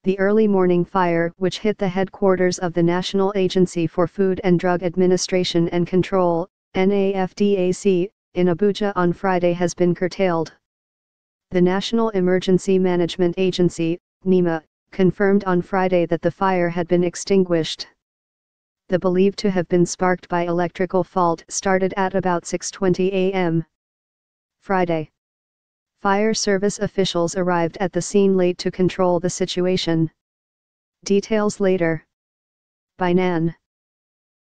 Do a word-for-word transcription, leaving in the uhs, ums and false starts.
The early morning fire, which hit the headquarters of the National Agency for Food and Drug Administration and Control, N A F D A C, in Abuja on Friday has been curtailed. The National Emergency Management Agency, NEMA, confirmed on Friday that the fire had been extinguished. The believed to have been sparked by electrical fault started at about six twenty a m Friday. Fire service officials arrived at the scene late to control the situation. Details later. By Nan.